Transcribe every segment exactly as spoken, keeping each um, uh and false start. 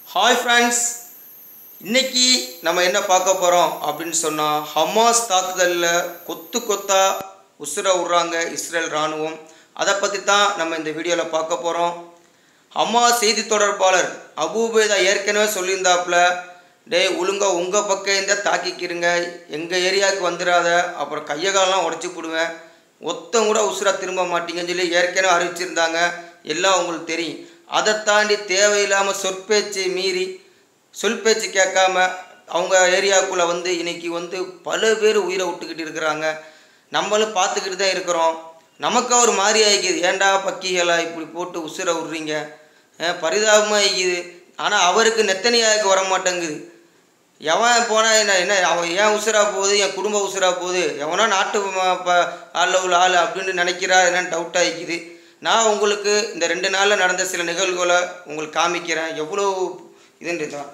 Hi friends, இன்னைக்கு நம்ம என்ன பார்க்க போறோம் அப்படினு சொன்னா ஹமாஸ் தாக்குதல்ல கொத்து கொத்தா உசுர உறாங்க இஸ்ரேல் ராணுவம். அத பத்தி தான் நம்ம இந்த வீடியோல பார்க்க போறோம். ஹமாஸ் செய்தி தொடர்பாளர் அபு உபைதா ஏற்கனவே சொல்லியிருந்தாப்ல, டேய் ஒழுங்கா உங்க பக்கம் இந்த தாக்கிக்கிறீங்க, எங்க ஏரியாக்கு வந்துராத, அப்புறம் கையகாலெல்லாம் உடைச்சு போடுவேன், ஒத்தம் கூட உசுரா திரும்ப மாட்டீங்கன்னு சொல்லி ஏற்கனவே அறிவிச்சிருந்தாங்க. எல்லாம் உங்களுக்கு தெரியும். அதை தாண்டி தேவையில்லாமல் சொற்பேச்சு மீறி சொல் பேச்சு கேட்காம அவங்க ஏரியாவுக்குள்ளே வந்து இன்றைக்கி வந்து பல பேர் உயிரை விட்டுக்கிட்டு இருக்கிறாங்க. நம்மளும் பார்த்துக்கிட்டு தான் இருக்கிறோம். நமக்கு ஒரு மாதிரி ஆகிக்குது, ஏண்டா பக்கிகளா இப்படி போட்டு உசுரை விட்றீங்க, பரிதாபமாக ஆகிக்குது. ஆனால் அவருக்கு நெத்தனியாவுக்கு வர மாட்டேங்குது. எவன் போனால் என்ன என்ன அவன் ஏன் உசுரா போகுது, என் குடும்ப உசுரா போகுது, எவனா நாட்டு ஆளில் உள்ள ஆள் அப்படின்னு நினைக்கிறா என்னன்னு டவுட் ஆகிக்குது. நான் உங்களுக்கு இந்த ரெண்டு நாளில் நடந்த சில நிகழ்வுகளை உங்களுக்கு காமிக்கிறேன், எவ்வளோ இதுன்னு தான்.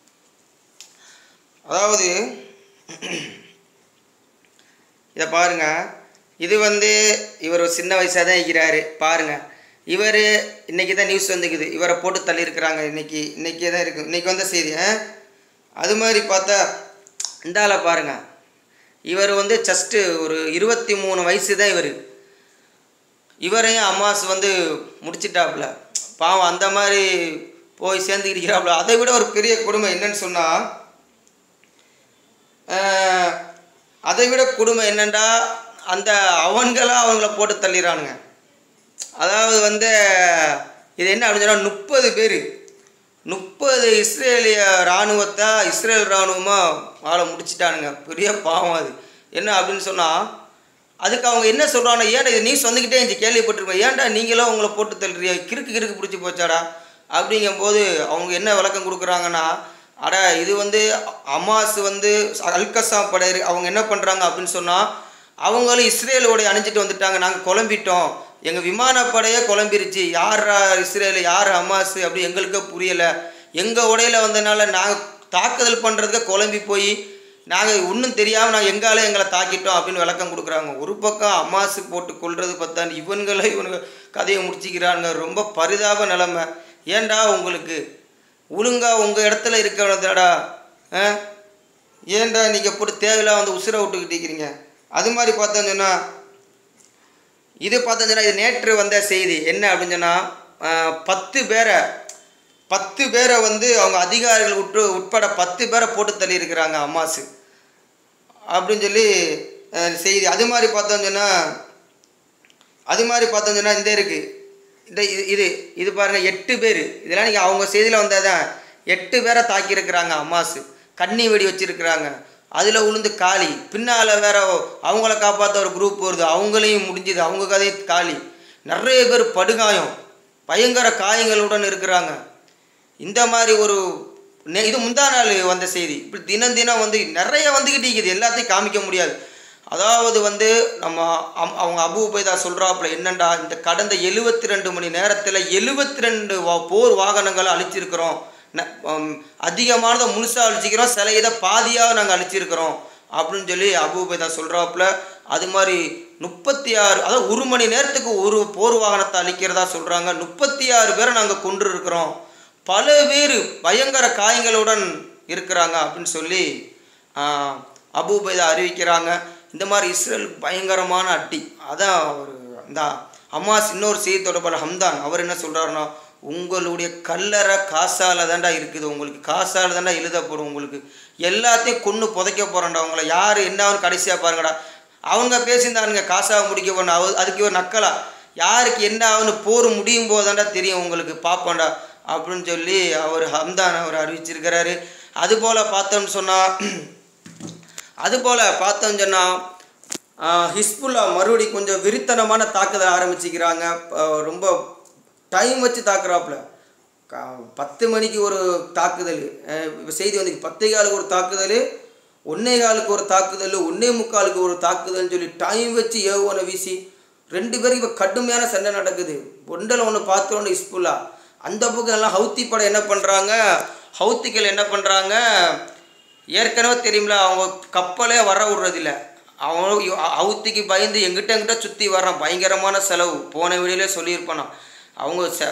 அதாவது இதை பாருங்கள், இது வந்து இவர் சின்ன வயசாக தான் இருக்கிறாரு பாருங்கள். இவர் இன்றைக்கி தான் நியூஸ் வந்துக்குது, இவரை போட்டு தள்ளியிருக்கிறாங்க. இன்றைக்கி இன்றைக்கி தான் இருக்குது, இன்றைக்கி வந்த செய்தி. அது மாதிரி பார்த்தா இந்த ஆளை பாருங்கள், இவர் வந்து ஜஸ்ட்டு ஒரு இருபத்தி மூணு வயசு தான் இவர். இவரையும் ஹமாஸ் வந்து முடிச்சிட்டாப்புல, பாவம் அந்த மாதிரி போய் சேர்ந்துக்கிட்டாப்புல. அதை விட ஒரு பெரிய கொடுமை என்னன்னு சொன்னால், அதை விட கொடுமை என்னென்னா அந்த அவன்களாக அவங்கள போட்டு தள்ளிடுறானுங்க. அதாவது வந்து இது என்ன அப்படின்னு சொன்னால், முப்பது பேர் முப்பது இஸ்ரேலிய இராணுவத்தை இஸ்ரேல் இராணுவமாக ஆளை முடிச்சிட்டானுங்க. பெரிய பாவம் அது. என்ன அப்படின்னு சொன்னால், அதுக்கு அவங்க என்ன சொல்கிறாங்க, ஏன்டா இது நியூஸ் வந்துக்கிட்டே இருந்துச்சு, கேள்விப்பட்டிருக்கோம், ஏன்டா நீங்களும் அவங்கள போட்டு தள்ளுறியா, கிறுக்கு கிறுக்கு பிடிச்சி போச்சாடா அப்படிங்கும்போது அவங்க என்ன விளக்கம் கொடுக்குறாங்கன்னா, அட இது வந்து ஹமாஸ் வந்து அல்கசாம் படை அவங்க என்ன பண்ணுறாங்க அப்படின்னு சொன்னால், அவங்களும் இஸ்ரேலோடைய அணிஞ்சிட்டு வந்துட்டாங்க, நாங்கள் குழம்பிட்டோம், எங்கள் விமானப்படையே குழம்பிருச்சு, யார் இஸ்ரேல் யார் ஹமாஸ் அப்படி எங்களுக்கே புரியலை, எங்கள் உடையில் வந்ததுனால நாங்கள் தாக்குதல் பண்ணுறதுக்கு குழம்பி போய் நாங்கள் ஒன்றும் தெரியாமல் நாங்கள் எங்காலே எங்களை தாக்கிட்டோம் அப்படின்னு விளக்கம் கொடுக்குறாங்க. ஒரு பக்கம் அம்மாசு போட்டு கொள்வது பார்த்தான் இவன்களை இவனுங்க கதையை முடிச்சிக்கிறாங்க. ரொம்ப பரிதாப நிலைமை. ஏண்டா உங்களுக்கு ஒழுங்கா உங்கள் இடத்துல இருக்கிறதாடா, ஏண்டா நீங்கள் போட்டு தேவையில்லாம் வந்து உசுரை விட்டுக்கிட்டு இருக்கிறீங்க. அது மாதிரி பார்த்தோன்னு சொன்னால், இது பார்த்தோன்னு சொன்னால் இது நேற்று வந்த செய்தி என்ன அப்படின்னு சொன்னால், பத்து பேரை பத்து பேரை வந்து அவங்க அதிகாரிகள் உட்பட உட்பட பத்து பேரை போட்டு தள்ளி இருக்கிறாங்க ஹமாஸ் அப்படின்னு சொல்லி செய்தி. அது மாதிரி பார்த்தோன்னு சொன்னால் அது மாதிரி பார்த்தோன்னு சொன்னால் இந்த இருக்குது இந்த இது இது பாருங்கள், எட்டு பேர் இதெல்லாம் நீங்கள் அவங்க செய்தியில் வந்தால் தான் எட்டு பேரை தாக்கியிருக்கிறாங்க ஹமாஸ். கண்ணி வெடி வச்சுருக்கிறாங்க, அதில் உளுந்து காலி. பின்னால் வேற அவங்கள காப்பாற்ற ஒரு குரூப் வருது, அவங்களையும் முடிஞ்சுது, அவங்க கதையை காலி. நிறைய பேர் படுகாயம், பயங்கர காயங்களுடன் இருக்கிறாங்க. இந்த மாதிரி ஒரு இது முந்தா நாள் வந்த செய்தி. இப்படி தினம் தினம் வந்து நிறைய வந்துக்கிட்டு இருக்குது, எல்லாத்தையும் காமிக்க முடியாது. அதாவது வந்து நம்ம அவங்க அபு உபைதா சொல்கிறாப்புல என்னண்டா, இந்த கடந்த எழுபத்தி ரெண்டு மணி நேரத்தில் எழுபத்தி ரெண்டு வா போர் வாகனங்களை அழிச்சிருக்கிறோம், அதிகமானதை முழுசாக அழிச்சிக்கிறோம், சில இதை பாதியாக நாங்கள் அழிச்சிருக்கிறோம் அப்படின்னு சொல்லி அபு உபைதா சொல்கிறாப்புல. அது மாதிரி முப்பத்தி ஆறு அதாவது ஒரு மணி நேரத்துக்கு ஒரு போர் வாகனத்தை அழிக்கிறதா சொல்கிறாங்க. முப்பத்தி ஆறு பேரை நாங்கள் கொன்று இருக்கிறோம், பல பேர் பயங்கர காயங்களுடன் இருக்கிறாங்க அப்படின்னு சொல்லி அபு உபைதா அறிவிக்கிறாங்க. இந்த மாதிரி இஸ்ரேல் பயங்கரமான அட்டி. அதான் ஒரு இந்த ஹமாஸ் இன்னொரு செய்தி தொடர்பாளர் ஹம்தான் அவர் என்ன சொல்கிறாருன்னா, உங்களுடைய கல்லறை காசால் தாண்டா இருக்குது, உங்களுக்கு காசால் தாண்டா எழுதப்படும், உங்களுக்கு எல்லாத்தையும் கொன்று புதைக்க போகிறோண்டா, உங்களை யார் என்னாலும் கடைசியாக பாருங்கடா. அவங்க பேசியிருந்தாருங்க காசாக முடிக்க போன, அவ அதுக்கு ஒரு நக்கலா, யாருக்கு என்ன ஆகுன்னு போர் முடியும் போது தாண்டா தெரியும் உங்களுக்கு, பார்ப்போண்டா அப்படின்னு சொல்லி அவர் ஹம்தான் அவர் அறிவிச்சிருக்கிறாரு. அதுபோல் பார்த்தோம்னு சொன்னால் அதுபோல் பார்த்தோம்னு சொன்னால் ஹிஸ்புல்லா மறுபடி கொஞ்சம் விரித்தனமான தாக்குதல் ஆரம்பிச்சிக்கிறாங்க. ரொம்ப டைம் வச்சு தாக்குறாப்புல, பத்து மணிக்கு ஒரு தாக்குதல் செய்தி வந்து, பத்தே காலுக்கு ஒரு தாக்குதல், ஒன்னே காலுக்கு ஒரு தாக்குதல், ஒன்னே முக்காலுக்கு ஒரு தாக்குதல்னு சொல்லி டைம் வச்சு ஏவுவனை வீசி ரெண்டு பேருக்கு இப்போ கடுமையான சண்டை நடக்குது. ஒன்றில் ஒன்று பார்த்துட்டு ஹிஸ்புல்லா, அந்த பக்கம் எல்லாம் ஹவுத்தி படை என்ன பண்ணுறாங்க, ஹவுத்திகள் என்ன பண்ணுறாங்க, ஏற்கனவே தெரியுமில்ல அவங்க கப்பலே வர விடுறதில்ல, அவங்க ஹவுத்திக்கு பயந்து எங்கிட்ட எங்கிட்ட சுற்றி வர்றான், பயங்கரமான செலவு. போன வீடியோலே சொல்லியிருப்பானா, அவங்க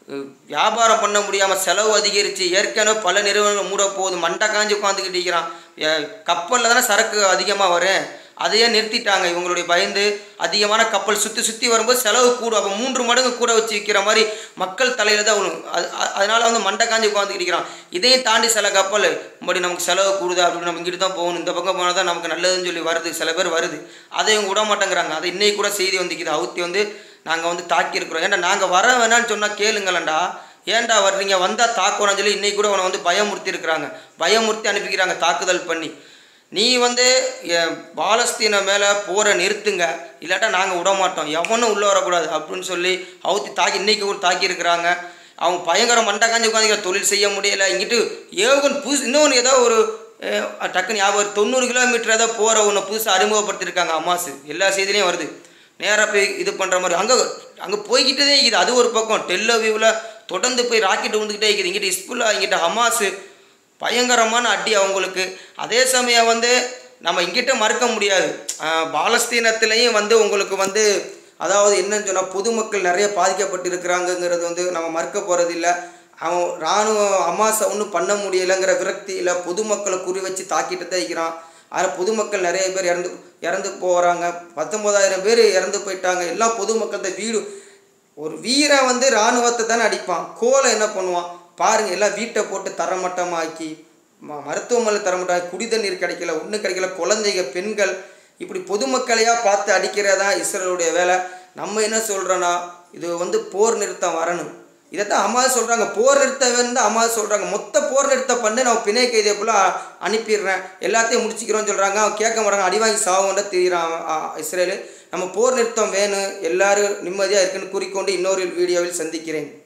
வியாபாரம் பண்ண முடியாமல் செலவு அதிகரித்து ஏற்கனவே பல நிறுவனங்கள் மூட போகுது, மண்டை காஞ்சி உட்காந்துக்கிட்டு இருக்கிறான். கப்பலில் தானே சரக்கு அதிகமாக வரும், அதையே நிறுத்திட்டாங்க இவங்களுடைய பயந்து. அதிகமான கப்பல் சுற்றி சுற்றி வரும்போது செலவு கூடும், அப்போ மூன்று மடங்கு கூட வச்சு விற்கிற மாதிரி மக்கள் தலையில் தான் விழும். அது அதனால் வந்து மண்டை காஞ்சி உட்காந்துக்கிட்டு இருக்கிறான். இதையும் தாண்டி சில கப்பல் மறுபடி நமக்கு செலவு கூடுதா அப்படின்னு நம்ம இங்கிட்டு தான் போகணும், இந்த பக்கம் போனால் தான் நமக்கு நல்லதுன்னு சொல்லி வருது, சில பேர் வருது, அதை இவங்க விட மாட்டேங்கிறாங்க. அதை இன்னைக்கு கூட செய்தி வந்துக்குது, அவுத்தி வந்து நாங்கள் வந்து தாக்கியிருக்கிறோம். ஏன்டா நாங்கள் வர வேணான்னு சொன்னால் கேளுங்களேன்டா, ஏன்டா வர்றீங்க, வந்தால் தாக்குறோன்னு சொல்லி இன்னைக்கு கூட அவனை வந்து பயமுறுத்தி இருக்கிறாங்க, பயமுறுத்தி அனுப்பிக்கிறாங்க தாக்குதல் பண்ணி. நீ வந்து பாலஸ்தீன மேலே போரை நிறுத்துங்க, இல்லாட்டா நாங்கள் விட மாட்டோம், எவனும் உள்ளே வரக்கூடாது அப்படின்னு சொல்லி அவுத்தி தாக்கி இன்னைக்கு கூட தாக்கியிருக்கிறாங்க. அவங்க பயங்கர மண்டை காஞ்சி உட்காந்து தொழில் செய்ய முடியலை. இங்கிட்டு ஏவுகன் புதுசு இன்னொன்று ஏதோ ஒரு டக்குன்னு ஞாபகம், தொண்ணூறு கிலோமீட்டர் ஏதோ போகிற ஒன்று புதுசாக அறிமுகப்படுத்தியிருக்காங்க ஹமாஸ், எல்லா செய்திலையும் வருது. நேராக போய் இது பண்ணுற மாதிரி அங்கே அங்கே போய்கிட்டதே இருக்குது. அது ஒரு பக்கம் டெல் அவிவில் தொடர்ந்து போய் ராக்கெட் விழுந்துக்கிட்டே இருக்குது. இங்கிட்ட இஸ்புல்லா, இங்கிட்ட ஹமாஸு, பயங்கரமான அடி அவங்களுக்கு. அதே சமயம் வந்து நம்ம இங்கிட்ட மறுக்க முடியாது, பாலஸ்தீனத்திலையும் வந்து உங்களுக்கு வந்து அதாவது என்னன்னு சொன்னால் பொதுமக்கள் நிறைய பாதிக்கப்பட்டு இருக்கிறாங்கங்கிறது வந்து நம்ம மறுக்க போகிறது இல்லை. அவன் இராணுவம் ஹமாஸை ஒன்றும் பண்ண முடியலைங்கிற விரக்தியில் பொதுமக்களை குறி வச்சு தாக்கிட்டு தான் இருக்கிறான். அதில் பொதுமக்கள் நிறைய பேர் இறந்து இறந்து போகிறாங்க, பத்தொம்போதாயிரம் பேர் இறந்து போயிட்டாங்க. எல்லாம் பொதுமக்கள் தான். வீடு ஒரு வீரன் வந்து இராணுவத்தை தானே அடிப்பான், கோலை என்ன பண்ணுவான் பாருங்கள், எல்லாம் வீட்டை போட்டு தரமட்டமாக்கி மருத்துவமனை தரமட்டமாக்கி, குடி தண்ணீர் கிடைக்கல, ஒன்றும் கிடைக்கல, குழந்தைங்க பெண்கள் இப்படி பொதுமக்களையாக பார்த்து அடிக்கிறதா இஸ்ரேலுடைய வேலை. நம்ம என்ன சொல்கிறோன்னா இது வந்து போர் நிறுத்தம் வரணும், இதைத்தான் ஹமாஸ் சொல்கிறாங்க. போர் நிறுத்த வேணும் தான் ஹமாஸ் சொல்கிறாங்க. மொத்த போர் நிறுத்தம் பண்ணி நான் பிணை கைதியை ஃபுல்லாக அனுப்பிடுறேன், எல்லாத்தையும் முடிச்சுக்கிறோன்னு சொல்கிறாங்க. அவன் கேட்க மாட்டாங்க, அடிவாங்கி சாவுன்ற தெரிகிறான் இஸ்ரேலு. நம்ம போர் நிறுத்தம் வேணும், எல்லோரும் நிம்மதியாக இருக்குன்னு கூறிக்கொண்டு இன்னொரு வீடியோவில் சந்திக்கிறேன்.